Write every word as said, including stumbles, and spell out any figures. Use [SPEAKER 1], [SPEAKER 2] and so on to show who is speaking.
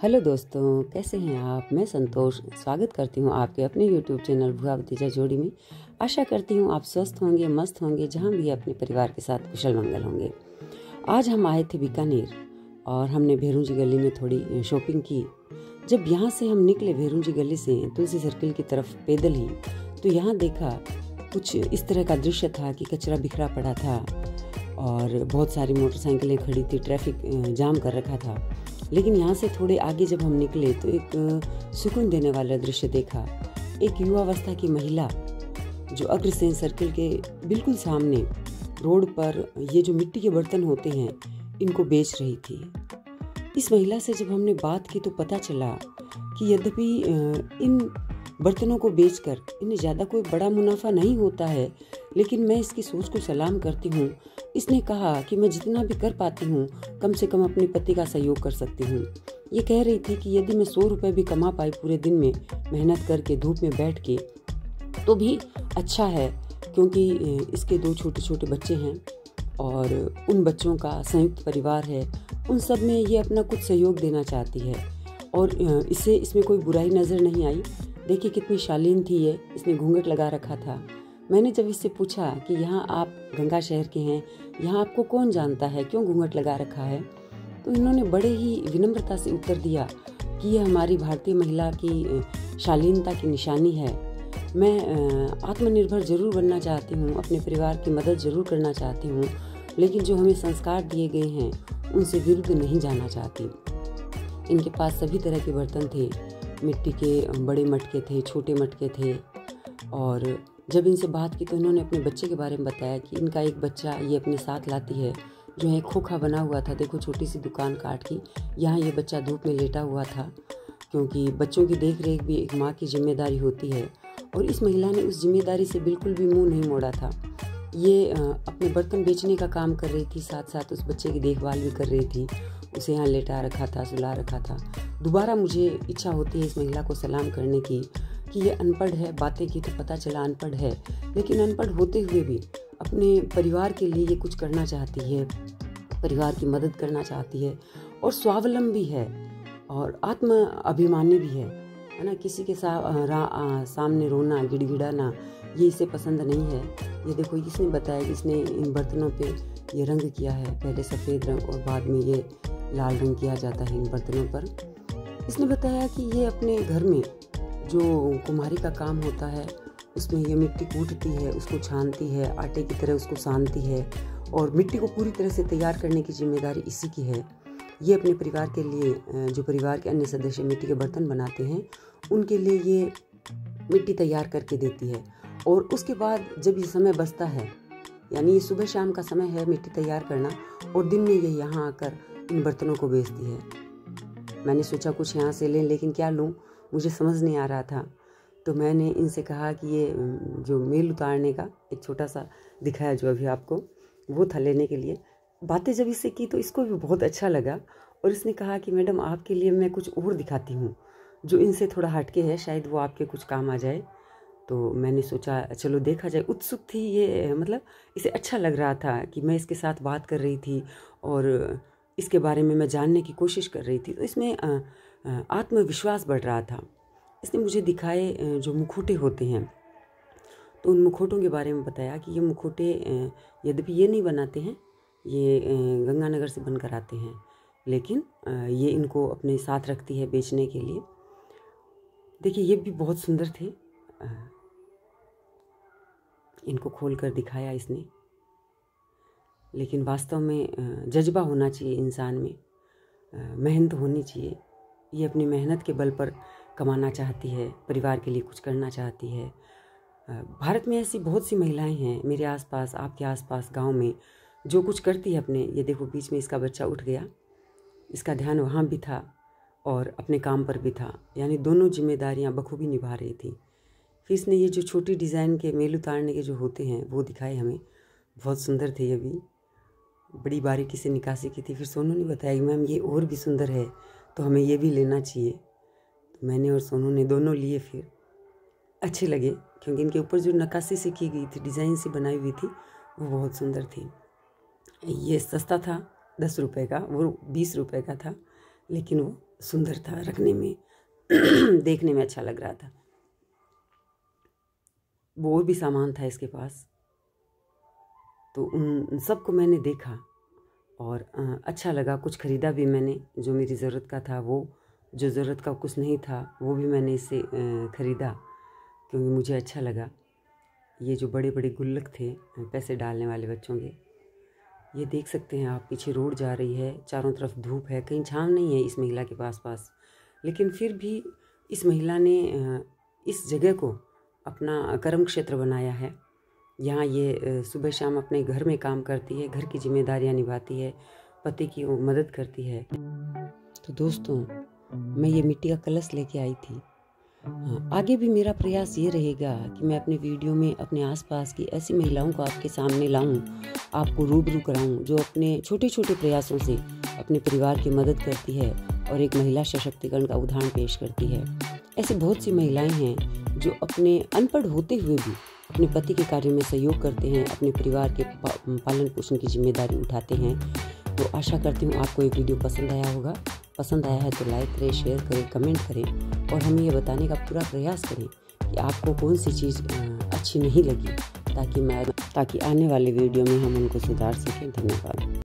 [SPEAKER 1] Hello दोस्तों, कैसे हैं आप। मैं संतोष स्वागत करती हूं आपके अपने यूट्यूब चैनल भुआ भतीजा जोड़ी में। आशा करती हूं आप स्वस्थ होंगे, मस्त होंगे, जहां भी अपने परिवार के साथ कुशल मंगल होंगे। आज हम आए थे बीकानेर और हमने भेरूंजी गली में थोड़ी शॉपिंग की। जब यहां से हम निकले भेरूंजी गली से तुलसी सर्किल की तरफ पैदल ही, तो यहाँ देखा कुछ इस तरह का दृश्य था कि कचरा बिखरा पड़ा था और बहुत सारी मोटरसाइकिलें खड़ी थी, ट्रैफिक जाम कर रखा था। लेकिन यहाँ से थोड़े आगे जब हम निकले तो एक सुकून देने वाला दृश्य देखा। एक युवावस्था की महिला जो अग्रसेन सर्किल के बिल्कुल सामने रोड पर ये जो मिट्टी के बर्तन होते हैं इनको बेच रही थी। इस महिला से जब हमने बात की तो पता चला कि यद्यपि इन बर्तनों को बेचकर इन्हें ज़्यादा कोई बड़ा मुनाफा नहीं होता है, लेकिन मैं इसकी सोच को सलाम करती हूँ। इसने कहा कि मैं जितना भी कर पाती हूँ कम से कम अपने पति का सहयोग कर सकती हूँ। ये कह रही थी कि यदि मैं सौ रुपये भी कमा पाई पूरे दिन में मेहनत करके धूप में बैठ के तो भी अच्छा है, क्योंकि इसके दो छोटे छोटे बच्चे हैं और उन बच्चों का संयुक्त परिवार है। उन सब में ये अपना कुछ सहयोग देना चाहती है और इसे इसमें कोई बुराई नज़र नहीं आई। देखिए कितनी शालीन थी ये, इसने घूंघट लगा रखा था। मैंने जब इससे पूछा कि यहाँ आप गंगा शहर के हैं, यहाँ आपको कौन जानता है, क्यों घूंघट लगा रखा है, तो इन्होंने बड़े ही विनम्रता से उत्तर दिया कि ये हमारी भारतीय महिला की शालीनता की निशानी है। मैं आत्मनिर्भर जरूर बनना चाहती हूँ, अपने परिवार की मदद जरूर करना चाहती हूँ, लेकिन जो हमें संस्कार दिए गए हैं उनसे विरुद्ध नहीं जाना चाहती। इनके पास सभी तरह के बर्तन थे, मिट्टी के बड़े मटके थे, छोटे मटके थे। और जब इनसे बात की तो इन्होंने अपने बच्चे के बारे में बताया कि इनका एक बच्चा ये अपने साथ लाती है जो है खोखा बना हुआ था। देखो छोटी सी दुकान काट की, यहाँ ये बच्चा धूप में लेटा हुआ था, क्योंकि बच्चों की देख रेख भी एक माँ की जिम्मेदारी होती है। और इस महिला ने उस जिम्मेदारी से बिल्कुल भी मुंह नहीं मोड़ा था। ये अपने बर्तन बेचने का काम कर रही थी, साथ साथ उस बच्चे की देखभाल भी कर रही थी। उसे यहाँ लेटा रखा था, सुला रखा था। दोबारा मुझे इच्छा होती है इस महिला को सलाम करने की कि ये अनपढ़ है। बातें की तो पता चला अनपढ़ है, लेकिन अनपढ़ होते हुए भी अपने परिवार के लिए ये कुछ करना चाहती है, परिवार की मदद करना चाहती है और स्वावलंबी है और आत्म अभिमानी भी है, है ना। किसी के सा, रा, आ, सामने रोना, गिड़गिड़ाना ये इसे पसंद नहीं है। ये देखो इसने बताया कि इसने इन बर्तनों पे ये रंग किया है, पहले सफ़ेद रंग और बाद में ये लाल रंग किया जाता है इन बर्तनों पर। इसने बताया कि ये अपने घर में जो कुम्हारी का काम होता है उसमें ये मिट्टी कूटती है, उसको छानती है, आटे की तरह उसको सानती है और मिट्टी को पूरी तरह से तैयार करने की जिम्मेदारी इसी की है। ये अपने परिवार के लिए, जो परिवार के अन्य सदस्य मिट्टी के बर्तन बनाते हैं उनके लिए ये मिट्टी तैयार करके देती है। और उसके बाद जब ये समय बचता है, यानी ये सुबह शाम का समय है मिट्टी तैयार करना, और दिन में ये यहाँ आकर इन बर्तनों को बेचती है। मैंने सोचा कुछ यहाँ से लें, लेकिन क्या लूँ मुझे समझ नहीं आ रहा था। तो मैंने इनसे कहा कि ये जो मेल उतारने का एक छोटा सा दिखाया जो अभी आपको, वो था लेने के लिए। बातें जब इससे की तो इसको भी बहुत अच्छा लगा और इसने कहा कि मैडम आपके लिए मैं कुछ और दिखाती हूँ जो इनसे थोड़ा हटके है, शायद वो आपके कुछ काम आ जाए। तो मैंने सोचा चलो देखा जाए। उत्सुक थी ये, मतलब इसे अच्छा लग रहा था कि मैं इसके साथ बात कर रही थी और इसके बारे में मैं जानने की कोशिश कर रही थी, तो इसमें आत्मविश्वास बढ़ रहा था। इसने मुझे दिखाए जो मुखौटे होते हैं, तो उन मुखौटों के बारे में बताया कि ये मुखौटे यद्यपि ये नहीं बनाते हैं, ये गंगानगर से बनकर आते हैं, लेकिन ये इनको अपने साथ रखती है बेचने के लिए। देखिए ये भी बहुत सुंदर थे। इनको खोल कर दिखाया इसने, लेकिन वास्तव में जज्बा होना चाहिए इंसान में, मेहनत होनी चाहिए। ये अपनी मेहनत के बल पर कमाना चाहती है, परिवार के लिए कुछ करना चाहती है। भारत में ऐसी बहुत सी महिलाएं हैं मेरे आसपास, आपके आसपास, गांव में, जो कुछ करती है अपने। ये देखो बीच में इसका बच्चा उठ गया, इसका ध्यान वहाँ भी था और अपने काम पर भी था, यानी दोनों जिम्मेदारियाँ बखूबी निभा रही थी। फिर इसने ये जो छोटी डिज़ाइन के मेल उतारने के जो होते हैं वो दिखाए हमें, बहुत सुंदर थे। ये भी बड़ी बारीकी से निकासी की थी। फिर सोनू ने बताया कि मैम ये और भी सुंदर है, तो हमें ये भी लेना चाहिए। तो मैंने और सोनू ने दोनों लिए। फिर अच्छे लगे क्योंकि इनके ऊपर जो नक्काशी से की गई थी, डिज़ाइन से बनाई हुई थी, वो बहुत सुंदर थी। ये सस्ता था, दस रुपये का, वो बीस रुपये का था, लेकिन वो सुंदर था रखने में, देखने में अच्छा लग रहा था। और भी सामान था इसके पास, तो उन सबको मैंने देखा और अच्छा लगा। कुछ ख़रीदा भी मैंने, जो मेरी ज़रूरत का था वो, जो ज़रूरत का कुछ नहीं था वो भी मैंने इससे ख़रीदा क्योंकि मुझे अच्छा लगा। ये जो बड़े बड़े गुल्लक थे पैसे डालने वाले बच्चों के, ये देख सकते हैं आप। पीछे रोड जा रही है, चारों तरफ धूप है, कहीं छाँव नहीं है इस महिला के पास पास, लेकिन फिर भी इस महिला ने इस जगह को अपना कर्म क्षेत्र बनाया है। यहाँ ये सुबह शाम अपने घर में काम करती है, घर की जिम्मेदारियाँ निभाती है, पति की मदद करती है। तो दोस्तों, मैं ये मिट्टी का कलश लेके आई थी। हाँ, आगे भी मेरा प्रयास ये रहेगा कि मैं अपने वीडियो में अपने आसपास की ऐसी महिलाओं को आपके सामने लाऊं, आपको रूबरू कराऊं, जो अपने छोटे छोटे प्रयासों से अपने परिवार की मदद करती है और एक महिला सशक्तिकरण का उदाहरण पेश करती है। ऐसी बहुत सी महिलाएं हैं जो अपने अनपढ़ होते हुए भी अपने पति के कार्य में सहयोग करते हैं, अपने परिवार के पालन पोषण की जिम्मेदारी उठाते हैं। तो आशा करती हूँ आपको ये वीडियो पसंद आया होगा। पसंद आया है तो लाइक करें, शेयर करें, कमेंट करें और हमें ये बताने का पूरा प्रयास करें कि आपको कौन सी चीज़ अच्छी नहीं लगी, ताकि मैं ताकि आने वाले वीडियो में हम उनको सुधार सकें। धन्यवाद।